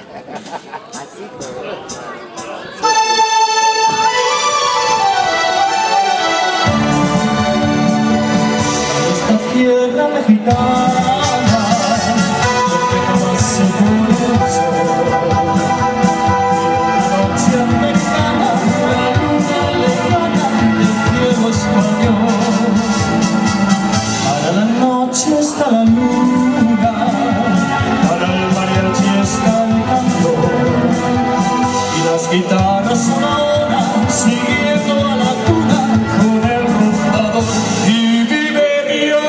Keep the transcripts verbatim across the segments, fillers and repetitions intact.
Así, pero... Esta tierra mexicana, donde jamás se pone el sol. La noche americana, la luna lejana del cielo español. Para la noche está la luna, para el mariachi está el canto, y las guitarras son ahora siguiendo a la cuna con el rumbador. Y vive Dios,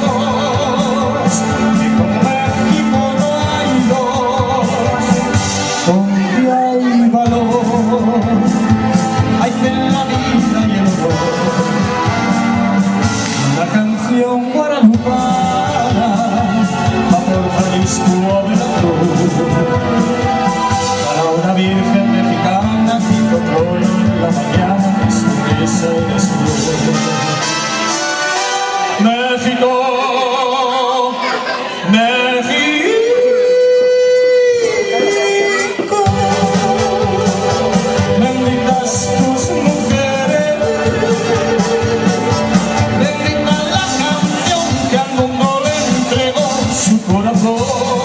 que como México no hay dos, donde hay valor, hay fe en la vida y el honor. La canción guaralupana va por Jalisco a Veracruz, para una virgen mexicana que encontró en la mañana su belleza y desnudez. México, México, benditas tus mujeres, bendita la canción que al mundo le entregó su corazón.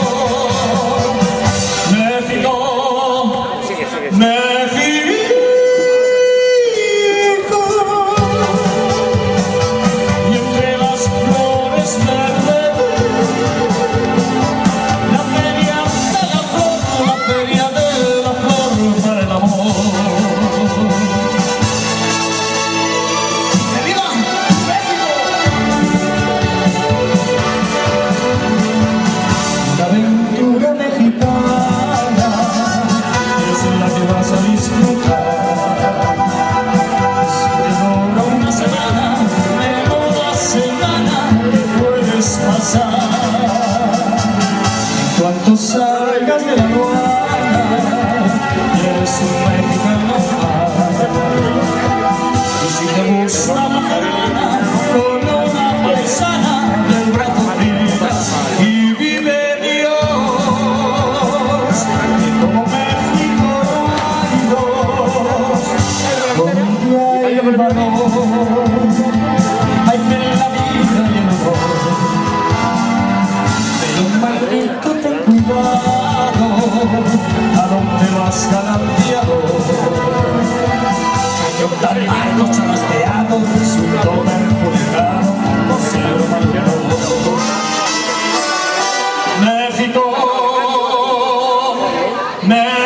México, Sigue, sigue, sigue. México, y entre las flores verdes, la feria de la flor, la feria de la flor para el amor. ¡Que viva México! La aventura mexicana es la que vas a disfrutar. Si te dura una semana, menuda semana te puedes pasar. En cuanto salgas de la aduana, eres un mexicano más. Y si te gusta Macarena, con una paisana del brazo vivas. Y vive Dios, que como México no hay dos, donde hay valor, hay fe en la vida y el honor. Pero maldito ten cuidado, a donde vas galanteado, que un tal Marcos chalasteado resultó perjudicado por ser malvado. México, México.